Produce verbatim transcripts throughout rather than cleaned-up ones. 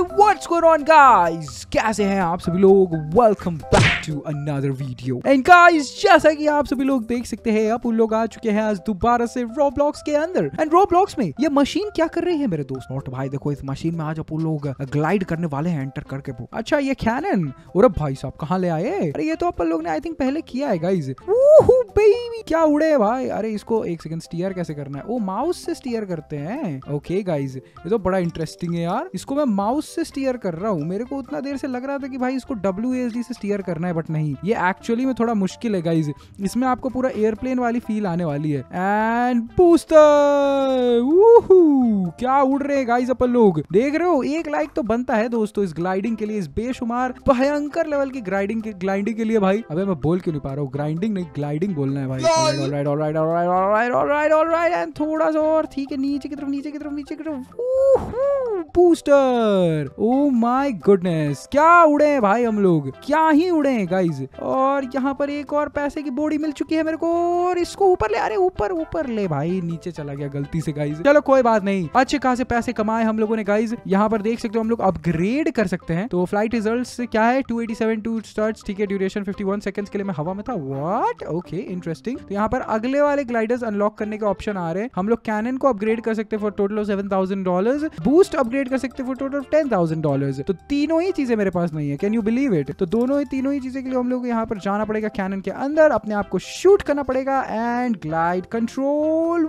What's going on guys, कैसे हैं आप सभी लोग। Welcome back to another video. And guys, जैसा कि आप सभी लोग देख सकते हैं, अब उन लोग आ चुके हैं आज दोबारा से रोब्लॉक्स के अंदर। एंड रोब्लॉक्स में ये मशीन क्या कर रही है मेरे दोस्त। नोट भाई देखो, इस मशीन में आज अपन लोग ग्लाइड करने वाले हैं एंटर करके। वो अच्छा, ये कैनन, और भाई साहब कहाँ ले आए। अरे ये तो अपन लोग ने आई थिंक पहले किया है गाइस। बेबी क्या उड़े भाई। अरे इसको एक सेकंड स्टीयर कैसे करना है। ओ माउस से स्टीयर करते हैं। ओके गाइस, ये तो बड़ा इंटरेस्टिंग है यार। इसको मैं माउस से स्टीयर कर रहा हूँ। मेरे को उतना देर से लग रहा था कि भाई इसको डब्ल्यू ए एस डी से स्टीयर करना है, बट नहीं, ये एक्चुअली में थोड़ा मुश्किल है गाइस। इसमें आपको पूरा एयरप्लेन वाली फील आने वाली है। एंड बूस्टर, क्या उड़ रहे हैं गाइस अपन लोग, देख रहे हो। एक लाइक तो बनता है दोस्तों इस ग्लाइडिंग के लिए, इस बेशुमार भयंकर लेवल की ग्लाइडिंग के ग्लाइडिंग के लिए भाई। अबे मैं बोल क्यों नहीं पा रहा हूँ, ग्राइंडिंग नहीं ग्लाइडिंग बोलना है भाई। Alright alright alright alright alright alright and थोड़ा सा और, ठीक है, नीचे की तरफ नीचे की तरफ नीचे की तरफ। बूस्टर, ओ माय गुडनेस, क्या उड़े हैं भाई हम लोग, क्या ही उड़े हैं गाइस। और यहाँ पर एक और पैसे की बोड़ी मिल चुकी है मेरे को, और इसको ऊपर ले। अरे ऊपर ऊपर ले भाई, नीचे चला गया गलती से गाइस। चलो कोई बात नहीं, अच्छे खासे पैसे कमाए हम लोगों ने गाइस। यहाँ पर देख सकते हो हम लोग अपग्रेड कर सकते हैं। तो फ्लाइट रिजल्ट्स क्या है, two eighty seven two starts, ठीक है। ड्यूरेशन फिफ्टी वन सेकंड्स के लिए मैं हवा में था। What, okay interesting. तो यहाँ पर अगले वाले ग्लाइडर्स अनलॉक करने के ऑप्शन आ रहे हैं। हम लोग कैनन को अपग्रेड कर सकते हैं for total of seven thousand dollars, boost upgrade कर सकते हैं for total of ten thousand dollars. तो तीनों ही चीजें मेरे पास नहीं है, कैन यू बिलीव इट। तो दोनों ही तीनों ही चीजें के लिए हम लोग यहाँ पर जाना पड़ेगा कैनन के अंदर, अपने आप को शूट करना पड़ेगा and glide control.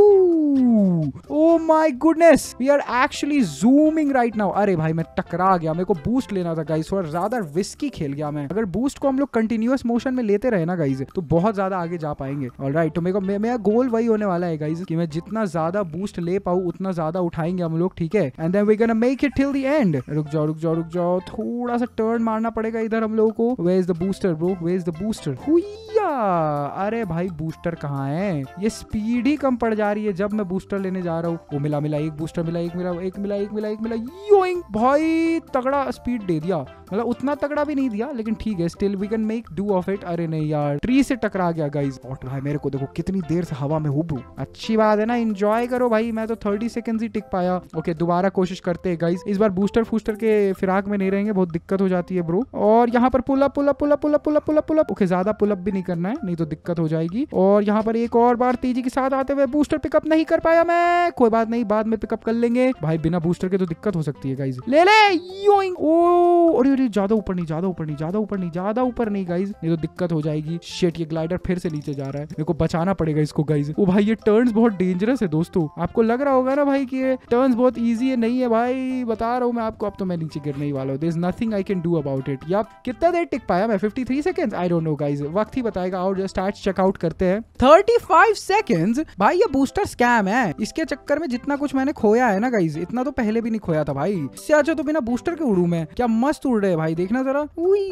Oh my goodness, we are actually zooming right now. अरे भाई मैं टकरा गया, मेरे को बूस्ट लेना था गाइस, और ज्यादा रिस्की खेल गया मैं। अगर बूस्ट को हम लोग कंटिन्यूअस मोशन में लेते रहे ना गाइस, तो बहुत ज्यादा आगे जा पाएंगे। ऑलराइट, तो मेरे को मेरा गोल वही होने वाला है गाइस कि मैं जितना ज्यादा बूस्ट ले पाऊँ उतना ज्यादा उठाएंगे हम लोग, ठीक है। And then we gonna make it till the end. रुक जाओ रुक जाओ रुक जाओ, थोड़ा सा टर्न मारना पड़ेगा इधर हम लोगों को। Where is the booster bro, where is the booster. हुईया, अरे भाई बूस्टर कहाँ है। ये स्पीड ही कम पड़ जा रही है जब मैं बूस्टर लेने जा रहा हूँ। वो मिला मिला एक बूस्टर मिला, एक मिला एक मिला एक मिला एक मिला योइंग भाई, तगड़ा स्पीड दे दिया। मतलब उतना तगड़ा भी नहीं दिया, लेकिन ठीक है, still we can make do of it. अरे नहीं यार, ट्री से टकरा गया गाइस। और भाई मेरे को देखो कितनी देर से हवा में हूँ ब्रो। अच्छी बात है ना, एंजॉय करो भाई। मैं तो थर्टी सेकंड्स ही टिक पाया। ओके दोबारा कोशिश करते हैं गाइस। इस बार बूस्टर फूस्टर के फिराक में नहीं रहेंगे, बहुत दिक्कत हो जाती है ब्रो। और यहाँ पर pull up pull up pull up pull up pull up pull up pull up. Okay ज्यादा पुल अप भी नहीं करना है, नहीं तो दिक्कत हो जाएगी। और यहाँ पर एक और बार तेजी के साथ आते हुए बूस्टर पिकअप नहीं कर पाया मैं। कोई बात नहीं, बाद में पिकअप कर लेंगे भाई। बिना बूस्टर के तो दिक्कत हो सकती है गाइस। ले ले योइंग। ओ अरे अरे, ज्यादा ऊपर नहीं ज्यादा ऊपर नहीं ज्यादा ऊपर नहीं ज्यादा ऊपर नहीं गाइस, नहीं तो दिक्कत हो जाएगी। शिट, ये ग्लाइडर फिर से नीचे जा रहा है, मेरे को बचाना पड़ेगा इसको गाइस। ओ भाई ये टर्न्स बहुत डेंजरस है दोस्तों। आपको लग रहा होगा ना भाई कि ये टर्न्स बहुत इजी है, नहीं है भाई, बता रहा हूँ मैं आपको। अब तो मैं नीचे गिरने ही वाला हूँ। There is nothing I can do about it. या कितना देर टिक पाया मैं, fifty three seconds, I don't know guys, वक्त ही बताएगा। और जो स्टार्ट चेकआउट करते हैं। थर्टी फाइव सेकंड्स भाई, ये बूस्टर स्कैम है। इसके चक्कर में जितना कुछ मैंने खोया है ना गाइस, इतना तो पहले भी नहीं खोया था भाई। इससे अच्छा तो बिना बूस्टर के उड़ू मैं। क्या मस्त उड़ रहे हैं भाई, देखना जरा।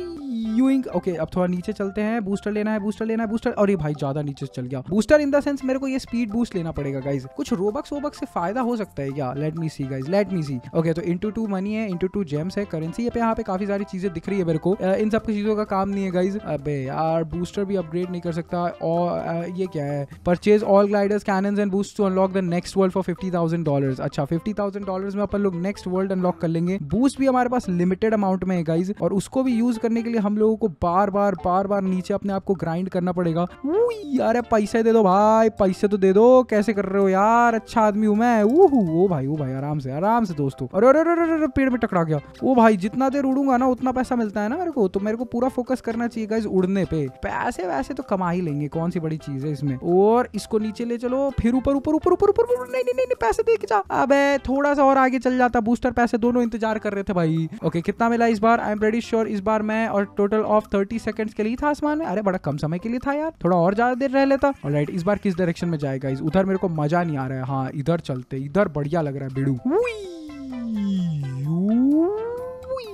ओके अब थोड़ा नीचे चलते हैं। बूस्टर लेना है, बूस्टर लेना है, बूस्टर। अरे भाई ज्यादा नीचे चल गया। बूस्टर इन द सेंस मेरे को ये स्पीड बूस्ट लेना पड़ेगा गाइस। कुछ रोबक्स वोबक्स से फायदा हो सकता है क्या, let me see guys, let me see. Okay तो इंटू टू मनी है, इंटू टू जेम्स है, करेंसी है। यहाँ पे काफी सारी चीजें दिख रही है मेरे को। इन सब चीजों का काम नहीं है गाइस। अबे यार बूस्टर भी अपग्रेड नहीं कर सकता। और ये क्या है, purchase all gliders cannons and boost to unlock the next world for fifty thousand dollars. अच्छा फिफ्टी थाउजेंड डॉलर्स में अपन लोग नेक्स्ट वर्ल्ड अनलॉक कर लेंगे। बूस्ट भी हमारे पास लिमिटेड अमाउंट में है गाइस, और उसको भी यूज करने के लिए हम लोगों को बार बार बार बार नीचे अपने आप को ग्राइंड करना पड़ेगा। यार पैसे दे दो भाई, पैसे तो दे दो। कैसे कर रहे हो यार, अच्छा आदमी हूं मैं। ओ भाई ओ भाई, आराम से आराम से दोस्तों। अरे अरे अरे पेड़ में टकरा गया। ओ भाई जितना देर उड़ूंगा ना उतना पैसा मिलता है ना मेरे को, तो मेरे को पूरा फोकस करना चाहिए गाइस उड़ने पे। पैसे वैसे तो कमा ही लेंगे, कौन सी बड़ी चीज है इसमें। और इसको नीचे ले चलो, फिर ऊपर ऊपर ऊपर ऊपर ऊपर। नहीं नहीं नहीं, पैसे दे के जा। अबे थोड़ा सा और आगे चल जाता, बूस्टर पैसे दोनों इंतजार कर रहे थे भाई। ओके कितना मिला इस बार, आई एम प्रीटी श्योर इस बार मैं, और टोटल ऑफ थर्टी सेकंड्स के लिए था आसमान में। अरे बड़ा कम समय के लिए था यार, थोड़ा और ज्यादा देर रह लेता। ऑलराइट इस बार किस डायरेक्शन में जाएगा इस, उधर मेरे को मजा नहीं आ रहा है। हाँ इधर चलते, इधर बढ़िया लग रहा है बिड़ू।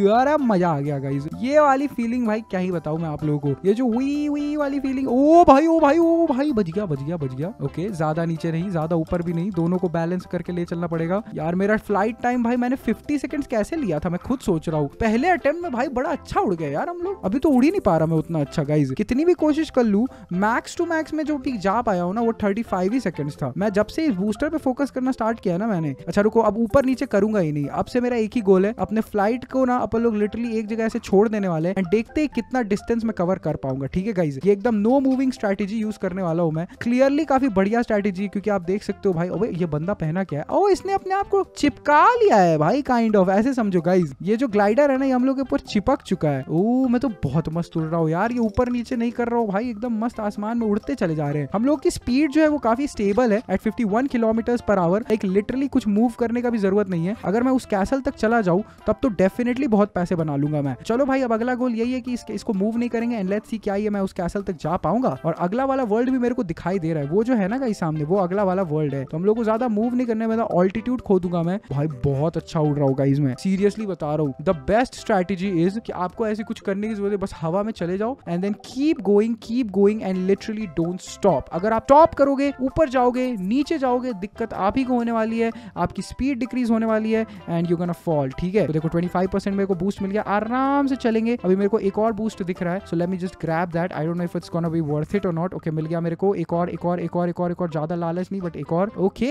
अरे मजा आ गया गाइस। ये वाली फीलिंग भाई क्या ही बताऊं मैं आप लोगों को, ये जो वी वी वाली फीलिंग। ओ भाई ओ भाई ओ भाई बच गया बच गया बच गया। ओके ज्यादा नीचे नहीं ज्यादा ऊपर भी नहीं, दोनों को बैलेंस करके ले चलना पड़ेगा यार। मेरा फ्लाइट टाइम भाई मैंने फिफ्टी सेकंड्स कैसे लिया था मैं खुद सोच रहा हूँ। पहले अटेम्प्ट में भाई बड़ा अच्छा उड़ गया यार हम लोग, अभी तो उड़ ही नहीं पा रहा मैं उतना अच्छा गाइस। कितनी भी कोशिश कर लूं मैक्स टू मैक्स में जो भी जा पाया हूं ना वो थर्टी फाइव ही सेकंड्स था। मैं जब से इस बूस्टर पे फोकस करना स्टार्ट किया ना मैंने, अच्छा रुको अब ऊपर नीचे करूंगा ही नहीं, अब से मेरा एक ही गोल है, अपने फ्लाइट को ना अपन लोग लिटरली एक जगह से छोड़ देने वाले हैं एंड देखते हैं कितना डिस्टेंस में कवर कर पाऊंगा। ठीक है गाइस, ये एकदम नो मूविंग स्ट्रेटेजी यूज करने वाला हूं मैं। क्लियरली काफी बढ़िया स्ट्रेटेजी क्योंकि आप देख सकते हो भाई। ओए ये बंदा पहना क्या है, ओ इसने अपने आप को चिपका लिया है भाई, काइंड ऑफ ऐसे समझो गाइस। ये जो ग्लाइडर है ना ये हम लोग के ऊपर चिपक चुका है। ओ मैं तो बहुत मस्त उड़ रहा हूँ यार, ये ऊपर नीचे नहीं कर रहा हूँ भाई, एकदम मस्त आसमान में उड़ते चले जा रहे हैं। हम लोग की स्पीड जो है वो काफी स्टेबल है at fifty one kilometre per hour. एक लिटरली कुछ मूव करने का भी जरूरत नहीं है। अगर मैं उस कैसल तक चला जाऊं तब तो डेफिनेटली बहुत पैसे बना लूंगा मैं। चलो भाई अब अगला गोल यही है कि इस, इसको मूव नहीं करेंगे एंड लेट्स सी क्या ये मैं उस कैसल तक जा पाऊंगा। और अगला वाला वर्ल्ड भी मेरे को दिखाई दे रहा है, वो जो है ना गाइस सामने वो अगला वाला वर्ल्ड है। तो हम लोग को ज्यादा मूव नहीं करने में, ऑल्टीट्यूड खो दूंगा मैं। भाई बहुत अच्छा उड़ रहा हूँ गाइस, मैं सीरियसली बता रहा हूँ। द बेस्ट स्ट्रेटेजी इज कि आपको ऐसी कुछ करने की जरूरत है, बस हवा में चले जाओ and then keep going keep going and literally don't stop. अगर आप स्टॉप करोगे ऊपर जाओगे नीचे जाओगे दिक्कत आप ही को होने वाली है, आपकी स्पीड डिक्रीज होने वाली है एंड यू गोना फॉल। ठीक है तो देखो ट्वेंटी फाइव परसेंट मेरे को बूस्ट मिल गया, आराम से चलेंगे। अभी मेरे को एक और बूस्ट दिख रहा है, so let me just grab that. I don't know if it's gonna be worth it और नॉट। ओके मिल गया मेरे को एक और एक और एक और एक और एक और, ज्यादा लालच नहीं बट एक और। ओके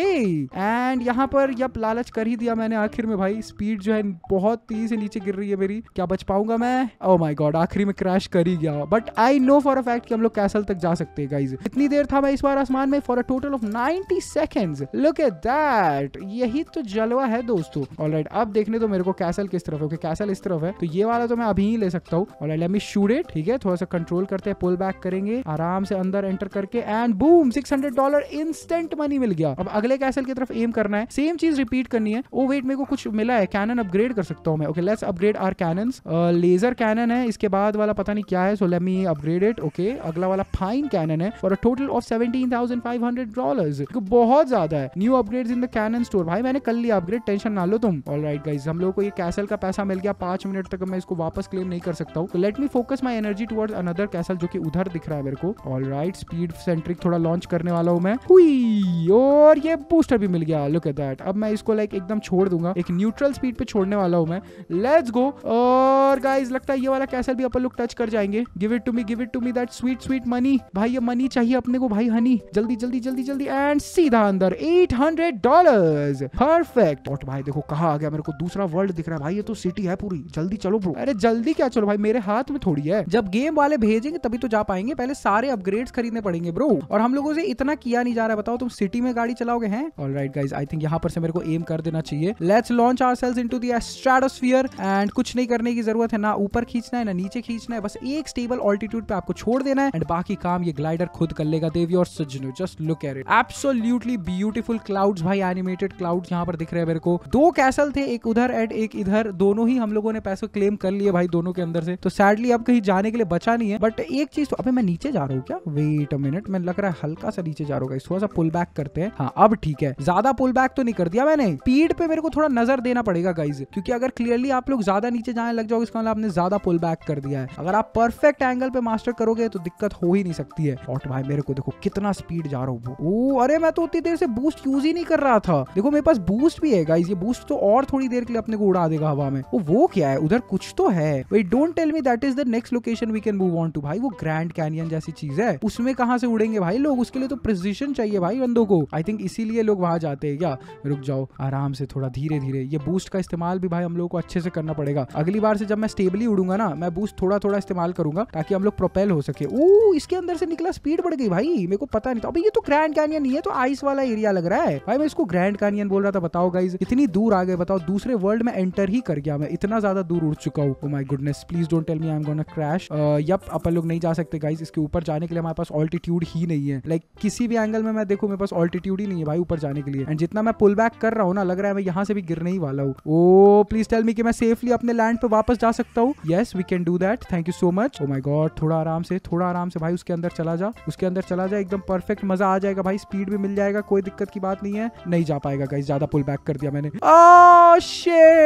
एंड यहाँ पर यप लालच कर ही दिया मैंने आखिर में भाई। स्पीड जो है बहुत तेजी से नीचे गिर रही है मेरी, क्या बच पाऊंगा मैं? ओह माय गॉड आखिरी में क्रैश कर ही गया। But I know for a fact कि हम लोग कैसल तक जा सकते हैं गाइस। कितनी देर था मैं इस बार आसमान में? For a total of ninety seconds. Look at that, यही तो जलवा है दोस्तों। ऑलराइट अब देखने तो मेरे को कैसल किस तरफ है। ओके कैसल इस तरफ है तो ये वाला तो मैं अभी ही ले सकता हूँ। Alright let me shoot it. ठीक है थोड़ा सा कंट्रोल करते हैं, पुल बैक करेंगे आराम से अंदर एंटर करके and boom six hundred dollar instant money मिल गया। अब अगले कैसल की तरफ एम करना है, सेम चीज रिपीट करनी है। ओ वेट मेरे को कुछ मिला है, कैनन अपग्रेड कर सकता हूँ मैं। Okay let's upgrade our cannons. Laser cannon है, इसके बाद वाला पता नहीं क्या है, so let me upgrade it. Okay अगला वाला फाइन कैनन है for a total of seventeen thousand five hundred dollars. बहुत ज्यादा है। New upgrades in the cannon store. भाई मैंने कर लिया अपग्रेड, टेंशन ना लो तुम। ऑलराइट गाइस हम लोग को ये कैसल का पैसा मिल गया। पांच मिनट तक मैं इसको वापस क्लेम नहीं कर सकता हूँ, तो let me focus my energy towards another castle जो कि उधर दिख रहा है मेरे को। ऑलराइट स्पीड सेंट्रिक थोड़ा लॉन्च करने वाला हूँ मैं। हुई और ये बूस्टर भी मिल गया। Look at that. अब मैं इसको लाइक एकदम छोड़ दूंगा, एक न्यूट्रल स्पीड पे छोड़ने वाला हूँ मैं। Let's go. और गाइस लगता है ये वाला कैसल भी अपन लोग टच कर जाएंगे। Give it to me give it to me that sweet sweet money. भाई ये मनी चाहिए अपने को भाई, हनी जल्दी जल्दी जल्दी जल्दी एंड सीधा अंदर एट हंड्रेड डॉलर्स। परफेक्ट। और भाई देखो कहाँ आ गया, मेरे को दूसरा वर्ल्ड दिख रहा है भाई। ये तो सिटी है पूरी, जल्दी चलो ब्रो। अरे जल्दी क्या चलो भाई, मेरे हाथ में थोड़ी है। जब गेम वाले भेजेंगे तभी तो जा पाएंगे, पहले सारे अपग्रेड्स खरीदने पड़ेंगे ब्रो। और हम लोगों से इतना किया नहीं जा रहा है, बताओ तुम सिटी में गाड़ी चलाओगे हैं? ऑलराइट गाइस आई थिंक यहाँ पर से मेरे को एम कर देना चाहिए। Let's launch ourselves into the stratosphere and कुछ नहीं करने की जरूरत है, ना ऊपर खींचना है ना नीचे खींचना है, बस एक स्टेबल ऑल्टीट्यूड पे आपको छोड़ देना है एंड बाकी काम ये ग्लाइडर खुद कर लेगा। देवी और सज्जनों just look at it, absolutely beautiful clouds भाई, एनिमेटेड क्लाउड्स यहाँ पर दिख रहे हैं मेरे को। दो कैसल थे, एक उधर एंड एक इधर, दोनों ही हम लोगों ने पैसे क्लेम कर लिए भाई दोनों के अंदर से। तो सैडली अब कहीं जाने के लिए बचा नहीं है। बट एक चीज तो, अबे मैं नीचे जा रहा हूँ क्या? वेट अ मिनट, मैं लग रहा है हल्का सा नीचे जा रहा हूँ। थोड़ा सा पुल बैक करते हैं। हाँ अब ठीक है, ज्यादा पुल बैक तो नहीं कर दिया मैंने। स्पीड पे मेरे को थोड़ा नजर देना पड़ेगा गाइज, क्योंकि अगर क्लियरली आप लोग ज्यादा नीचे जाने लग जाओगे इसका मतलब आपने ज्यादा पुल बैक कर दिया है। अगर आप परफेक्ट एंगल पे मास्टर करोगे तो दिक्कत हो ही नहीं सकती है। और भाई मेरे को देखो कितना स्पीड जा रहा हूँ। ओ अरे मैं तो उतनी देर से बूस्ट यूज ही नहीं कर रहा था। देखो मेरे पास बूस्ट भी है गाइज, ये बूस्ट तो और थोड़ी देर के लिए अपने को उड़ा देगा हवा में। वो वो क्या है उधर? कुछ तो है। Wait don't tell me that is the next location we can move on to. भाई वो ग्रैंड कैनियन जैसी चीज है, उसमें कहां से उड़ेंगे भाई लोग? उसके लिए तो प्रिसिशन चाहिए भाई बंदों को। आई थिंक इसीलिए लोग वहां जाते हैं क्या? रुक जाओ आराम से, थोड़ा धीरे धीरे। ये बूस्ट का इस्तेमाल भी भाई हम लोगों को अच्छे से करना पड़ेगा। अगली बार से जब मैं स्टेबली उड़ूंगा ना, मैं बूस्ट थोड़ा थोड़ा इस्तेमाल करूंगा ताकि हम लोग प्रोपेल हो सके। ओ इसके अंदर से निकला, स्पीड बढ़ गई भाई, मेरे को पता नहीं था। अबे ये तो ग्रैंड कैनियन नहीं है, तो आइस वाला एरिया लग रहा है भाई। मैं इसको ग्रैंड कैनियन बोल रहा था। बताओ गाइज इतनी दूर आ गए, बताओ दूसरे वर्ल्ड में एंटर ही कर गया मैं, इतना ज्यादा दूर उड़ चुका हूँ। Oh my goodness, please don't tell me I am gonna crash. Yup अपन लोग नहीं जा सकते गाइज, इसके ऊपर जाने के लिए हमारे पास ऑल्टीट्यूड ही नहीं है। लाइक like, किसी भी एंगल में मैं देखूं मेरे पास ऑल्टीट्यूड ही नहीं है भाई ऊपर जाने के लिए। एंड जितना मैं पुल बैक कर रहा हूँ ना, लग रहा है मैं यहाँ से भी गिरने ही वाला हूँ। ओ प्लीज टेल मी कि मैं सेफली अपने लैंड पे वापस जा सकता हूँ। Yes we can do that, thank you so much. Oh my god थोड़ा आराम से, थोड़ा आराम से भाई। उसके अंदर चला जा, उसके अंदर चला जा, एकदम परफेक्ट, मजा आ जाएगा भाई। स्पीड भी मिल जाएगा, कोई दिक्कत की बात नहीं है। नहीं जा पाएगा गाइस, ज्यादा पुल बैक कर दिया मैंने। Oh shit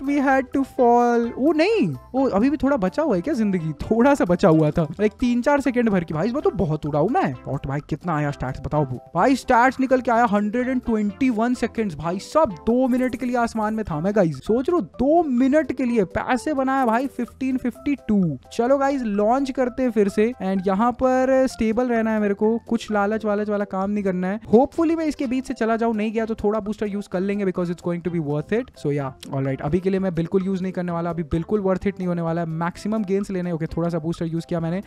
just we had to fall. ओ नहीं, ओ अभी भी थोड़ा बचा हुआ है क्या जिंदगी, थोड़ा सा बचा हुआ था, लाइक तीन चार सेकंड भर की। भाई इस बार तो बहुत उड़ा हूं मैं। और भाई कितना आया स्टैट्स बताओ भाई। स्टैट्स निकल के आया वन ट्वेंटी वन सेकंड्स। भाई सब दो मिनट के लिए आसमान में था मैं गाइज, सोच रहा हूं दो मिनट के लिए पैसे बनाया भाई फिफ्टीन फिफ्टी टू। चलो गाइज लॉन्च करते हैं फिर से, एंड यहाँ पर स्टेबल रहना है मेरे को, कुछ लालच वालच वाला काम नहीं करना है। होपफुली मैं इसके बीच से चला जाऊं, नहीं गया तो थोड़ा बूस्टर यूज कर लेंगे because it's going to be worth it. So yeah alright, अभी के लिए मैं बिल्कुल यूज नहीं करने वाला, अभी बिल्कुल वर्थ इट नहीं होने वाला है, मैक्सिमम गेन्स लेने। ओके थोड़ा सा बूस्टर यूज किया मैंने,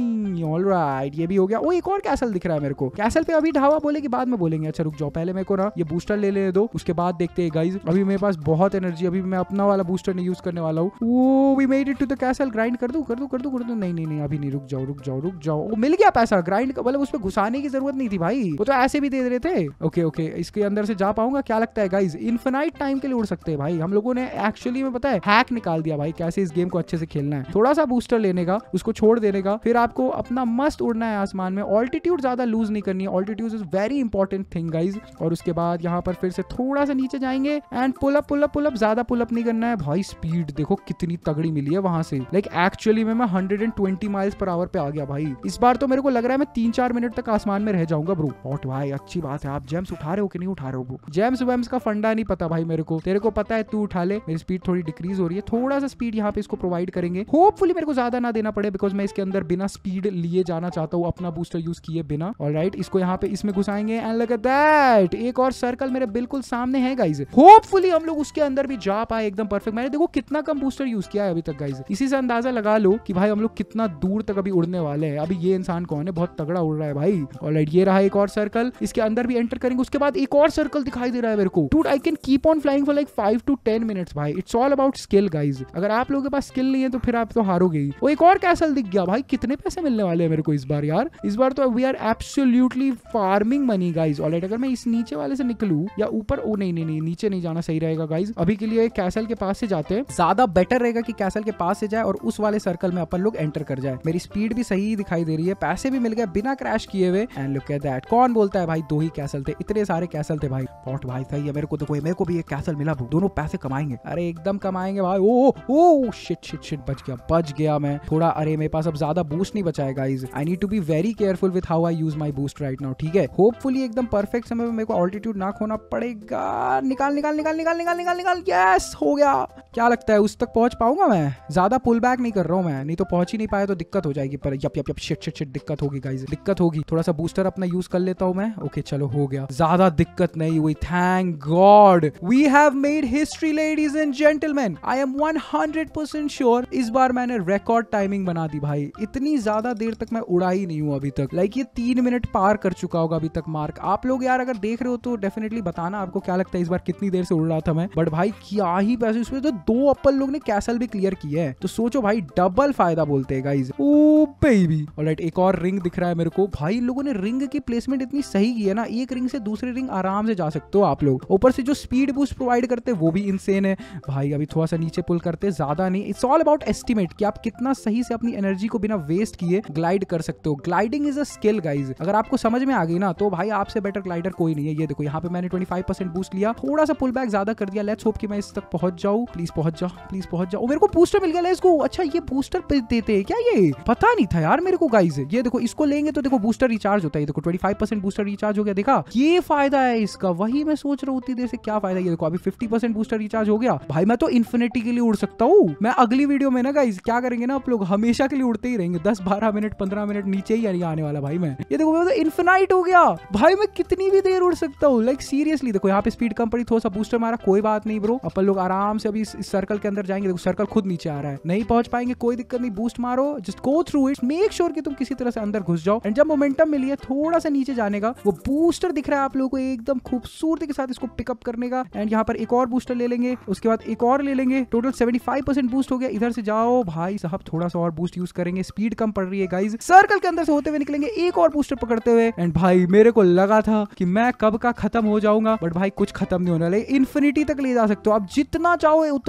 ऑलराइट ये भी हो गया। ओ एक और कैसल दिख रहा है मेरे को, कैसल पे अभी ढावा बोले कि बाद में बोलेंगे। अच्छा रुक जाओ, पहले मेरे को ना ये बूस्टर ले ले दो, उसके बाद देखते हैं गाइज। अभी मेरे पास बहुत एनर्जी, अभी मैं अपना वाला बूस्टर नहीं यूज करने वाला हूँ। वो we made it to the castle, grind कर दूं कर दूं कर दूं कर दूं नहीं नहीं नहीं अभी नहीं, रुक जाओ रुक जाओ रुक जाओ। ओ मिल गया पैसा, ग्राइंड मतलब उसमें घुसाने की जरूरत नहीं थी भाई, वो तो ऐसे भी दे रहे थे। ओके ओके इसके अंदर से जा पाऊंगा क्या लगता है गाइज? इनफिनाइट टाइम के लिए उड़ सकते हैं भाई हम लोगों ने। एक्चुअली में पता है हैक निकाल दिया भाई, कैसे इस गेम को अच्छे से खेलना है। थोड़ा सा बूस्टर लेने का, उसको छोड़ देने का, फिर आपको अपना मस्त उड़ना है आसमान में। ऑल्टीट्यूड ज्यादा लूज नहीं करनी है, altitude is very important thing guys. और उसके बाद यहाँ पर फिर से थोड़ा सा नीचे जाएंगे and pull up pull up pull up, ज्यादा पुल अप नहीं करना है भाई। स्पीड देखो कितनी तगड़ी मिली है वहां से, लाइक एक्चुअली में मैं one twenty miles per hour पे आ गया भाई। इस बार तो मेरे को लग रहा है मैं तीन चार मिनट तक आसमान में रह जाऊंगा ब्रो। और भाई अच्छी बात है, आप जेम्स उठा रहे हो कि नहीं उठा रहे हो? जेम्स वेम्स का फंडा नहीं पता भाई मेरे को, तेरे को पता है तू उठा ले। मेरी स्पीड थोड़ी डिक्रीज हो रही है, थोड़ा सा स्पीड यहाँ पे इसको प्रोवाइड करेंगे। होपफुली मेरे को ज्यादा ना देना पड़े बिकॉज मैं इसके अंदर बिना स्पीड लिए जाना चाहता हूँ, अपना बूस्टर यूज किए बिना। ऑलराइट इसको यहाँ पे इसमें घुसाएंगे एंड लुक एट दैट, एक और सर्कल मेरे बिल्कुल सामने है गाइज। होपफुली हम लोग उसके अंदर भी जा पाए एकदम परफेक्ट। मैंने देखो कितना कम बूस्टर यूज किया है अभी तक गाइज, इसी से अंदाजा लगा लो कि भाई हम लोग कितना दूर तक अभी उड़ने वाले हैं। अभी ये इंसान कौन है, बहुत तगड़ा उड़ रहा है भाई। ऑलराइट ये रहा एक और सर्कल, इसके अंदर भी एंटर करेंगे। उसके बाद एक और सर्कल दिखाई दे रहा है मेरे को। Dude I can keep on flying for like five to ten minutes भाई। It's all about skill guys, अगर आप लोगों के पास स्किल नहीं है तो फिर आप तो हारोगे ही। वो एक और कैसल दिख गया भाई, कितने पैसे मिलने वाले हैं मेरे को इस बार यार? इस बार तो we are absolutely farming money guys. Alright अगर मैं इस नीचे वाले से निकलूं या ऊपर, ओ नहीं नहीं नहीं नीचे नहीं जाना सही रहेगा गाइज। अभी के लिए कैसल के पास से जाते हैं, ज्यादा बेटर रहेगा कि कैसल के पास से जाए और उस वाले सर्कल में अपन लोग एंटर कर जाए। मेरी स्पीड भी सही दिखाई दे रही है, पैसे भी मिल गए बिना क्रैश किए हुए। एंड लुक एट दैट, कौन बोलता है भाई दो ही कैसल थे, इतने सारे कैसल थे भाई। पॉट भाई सही है, मेरे को देखो मेरे को भी एक कैसल मिला, दोनों पैसे कमाएंगे। अरे एकदम कमाएंगे भाई। Oh oh shit shit shit बच गया बच गया मैं थोड़ा। अरे मेरे पास अब ज्यादा बूस्ट नहीं बचा है guys, I need to be very careful with how I use my boost right now, ठीक है? होपफुली एकदम परफेक्ट समय में मेरे को ऑल्टीट्यूड ना खोना पड़ेगा। निकाल निकाल निकाल निकाल निकाल निकाल निकाल, यस हो गया। क्या लगता है उस तक पहुंच पाऊंगा मैं? ज्यादा पुल बैक नहीं कर रहा हूं मैं, नहीं तो पहुंच ही नहीं पाया तो दिक्कत हो जाएगी। पर yup yup yup shit shit shit दिक्कत होगी गाइज, दिक्कत होगी। थोड़ा सा बूस्टर अपना यूज कर लेता हूं मैं। ओके चलो हो गया, ज्यादा दिक्कत नहीं हुई, thank god. We have made history ladies and gentleman. I am one hundred percent sure इस बार मैंने रिकॉर्ड टाइमिंग बना दी भाई। इतनी ज्यादा देर तक मैं उड़ा ही नहीं हूं अभी तक, लाइक ये तीन मिनट पार कर चुका होगा अभी तक मार्क। आप लोग यार अगर देख रहे हो तो डेफिनेटली बताना आपको क्या लगता है इस बार कितनी देर से उड़ रहा था मैं। बट भाई क्या ही पैसे, उसमें तो दो अपन लोग ने कैसल भी क्लियर किया है, तो सोचो भाई डबल फायदा बोलते हैं गाइज। ओ बेबी ऑलराइट एक और रिंग दिख रहा है मेरे को। भाई इन लोगों ने रिंग की प्लेसमेंट इतनी सही की है ना, एक रिंग से दूसरी रिंग आराम से जा सकते हो आप लोग। ऊपर से जो स्पीड बूस्ट प्रोवाइड करते हैं वो भी इनसेन है भाई। अभी थोड़ा सा नीचे पुल करते, ज्यादा नहीं। इट्स ऑल अबाउट एस्टिमेट कि आप कितना सही से अपनी एनर्जी को बिना वेस्ट किए ग्लाइड कर सकते हो। Gliding is a skill guys, अगर आपको समझ में आ गई ना तो भाई आपसे बेटर ग्लाइडर कोई नहीं है। ये देखो यहाँ पे मैंने ट्वेंटी फाइव परसेंट बूस्ट लिया, थोड़ा सा पुल बैक ज्यादा कर दिया। लेट्स होप कि मैं इस तक पहुंच जाऊं। प्लीज पहुंच जाओ प्लीज पहुंच जाओ। मेरे को बूस्टर मिल गया, लेट्स गो। अच्छा ये बूस्टर देते हैं क्या? ये पता नहीं था यार मेरे को गाइज। ये देखो इसको लेंगे तो देखो बूस्टर रिचार्ज होता है। देखो twenty five percent booster recharge हो गया, देखा? ये फायदा है इसका, वही मैं सोच रहा हूँ उतनी देर से क्या फायदा। ये देखो अभी फिफ्टी परसेंट बूस्टर रिचार्ज हो गया भाई। मैं तो इन्फिनिटी के लिए उड़ सकता हूँ। मैं अगली वीडियो में ना गाइज क्या करेंगे ना आप लोग, हमेशा के लिए उड़ते ही रहेंगे, दस बारह मिनट पंद्रह मिनट नीचे ही आने वाला भाई मैं। ये देखो तो इन्फिनाइट हो गया भाई, मैं कितनी भी देर उड़ सकता हूँ लाइक सीरियसली। देखो यहाँ पे स्पीड कम पड़ी, थोड़ा सा बूस्टर मारा, कोई बात नहीं ब्रो। अपन लोग आराम से अभी इस सर्कल के अंदर जाएंगे। देखो सर्कल खुद नीचे आ रहा है, नहीं पहुंच पाएंगे कोई दिक्कत नहीं, बूस्ट मारो, just go through it, make sure कि तुम किसी तरह से अंदर घुस जाओ। एंड जब मोमेंटम मिली है थोड़ा सा नीचे जाने का, वो बूस्टर दिख रहा है आप लोगों को एकदम खूबसूरती के साथ इसको पिकअप करने का। एंड यहाँ पर एक और बूस्टर ले लेंगे, उसके बाद एक और ले लेंगे, total seventy five percent boost हो गया। इधर से जाओ भाई साहब, थोड़ा सा और बूस्ट यूज करेंगे, स्पीड कम पड़ रही है गाइज। सर्कल के अंदर से होते हुए निकलेंगे, एक और बूस्टर पकड़ते हुए। एंड भाई मेरे को लगा था कि मैं कब का खत्म हो जाऊंगा, बट भाई कुछ खत्म नहीं होने वाला, इन्फिनिटी तक ले जा सकते हो आप, जितना चाहो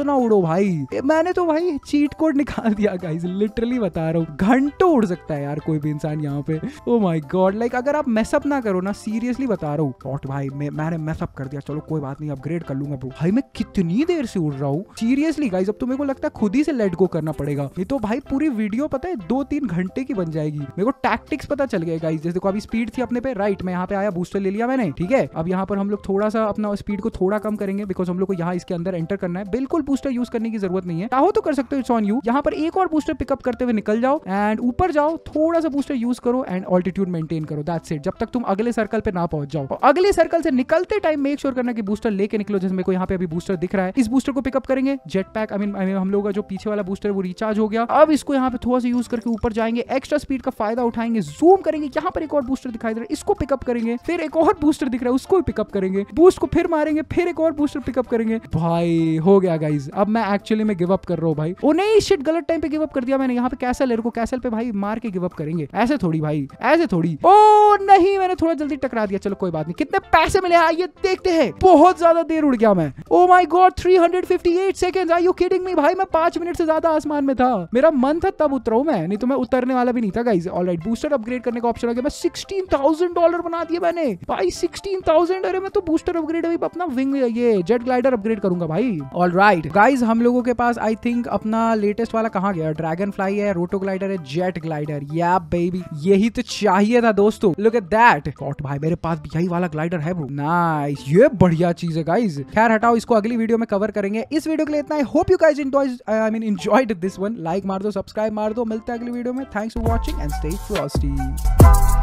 मत ना उड़ो भाई। मैंने तो भाई चीट कोड निकाल दिया गाइस, लिटरली बता रहा हूँ, घंटों उड़ सकता है यार कोई भी इंसान यहाँ पे। ओ माय गॉड, लाइक अगर आप मेसअप ना करो ना, सीरियसली बता रहा हूँ। गॉड भाई मैं, मैंने मेसअप कर दिया, चलो कोई बात नहीं, अपग्रेड कर लूंगा ब्रो। भाई मैं कितनी देर से उड़ रहा हूँ सीरियसली गाइस, अब तो मेरे को लगता है खुद ही से लेट गो करना पड़ेगा। ये तो भाई पूरी वीडियो पता है दो तीन घंटे की बन जाएगी। मेरे को टैक्टिक्स पता चल गया गाइस। जैसे देखो अभी स्पीड थी अपने पे, राइट, मैं यहाँ पे आया, बूस्टर ले लिया मैंने, ठीक है। अब यहाँ पर हम लोग थोड़ा सा अपना स्पीड को थोड़ा कम करेंगे, बिकॉज हम लोग को यहाँ इसके अंदर एंटर करना है। बिल्कुल बूस्टर यूज करने की जरूरत नहीं है, चाहो तो कर सकते हो, इट्स ऑन यू। यहाँ पर एक और बूस्टर पिकअप करते हुए निकल जाओ एंड ऊपर जाओ, थोड़ा सा बूस्टर यूज करो एंड ऑल्टीट्यूड मेंटेन करो, दैट्स इट, जब तक तुम अगले सर्कल पे ना पहुंच जाओ। और अगले सर्कल से निकलते टाइम मेक श्योर करना कि बूस्टर लेके निकलो। जैसे मेरे को यहाँ पे अभी बूस्टर दिख रहा है, इस बूस्टर को पिकअप करेंगे, जेट पैक, आई मीन हम लोग का जो पीछे वाला बूस्टर है वो रिचार्ज हो गया। अब इसको यहाँ पे थोड़ा सा यूज करके ऊपर जाएंगे, एक्स्ट्रा स्पीड का फायदा उठाएंगे, जूम करेंगे, यहाँ पर एक और बूस्टर दिखाई दे रहा है, इसको पिकअप करेंगे, फिर एक और बूस्टर दिख रहा है उसको पिकअप करेंगे, बूस्ट को फिर मारेंगे, फिर एक और बूस्टर पिकअप करेंगे। भाई हो गया गाइस, अब मैं एक्चुअली में गिव अप कर रहा हूँ भाई। ओ नहीं शिट, गलत टाइम पे गिव अप कर दिया मैंने। यहाँ पे कैसल है, रुको, कैसल पे भाई मार के गिव अप करेंगे, ऐसे थोड़ी भाई, ऐसे थोड़ी। ओ नहीं, मैंने थोड़ा जल्दी टकरा दिया, चलो कोई बात नहीं। कितने पैसे मिले आइए देखते हैं। बहुत ज्यादा देर उड़ गया मैं। Oh my god, three hundred fifty eight seconds, are you kidding me भाई, मैं पांच मिनट से ज्यादा आसमान में था। मेरा मन था तब उतरा हूं मैं, नहीं तो मैं उतरने वाला भी नहीं था गाइस। ऑलराइट, बूस्टर अपग्रेड करने का ऑप्शन आ गया। मैं सिक्सटीन थाउजेंड डॉलर बना दिए मैंने भाई, सिक्सटीन थाउजेंड। अरे मैं तो बूस्टर अपग्रेड अभी अपना विंग, ये जेट ग्लाइडर अपग्रेड करूंगा भाई। ऑलराइट गाइस, हम लोगों के पास आई थिंक अपना लेटेस्ट वाला कहां गया, ड्रैगन फ्लाई है, रोटो ग्लाइडर है, जेट ग्लाइडर, या बेबी यही तो चाहिए था दोस्तों। Look at that. गॉड भाई मेरे पास भी यही वाला ग्लाइडर है ब्रो, नाइस, ये बढ़िया चीज है गाइस। खैर हटाओ, इसको अगली वीडियो में कवर करेंगे। इस वीडियो के लिए इतना ही। Hope you guys enjoy, I mean enjoyed this one. Like मार दो, सब्सक्राइब मार दो, मिलते हैं अगली वीडियो में। Thanks for watching and stay Frosty.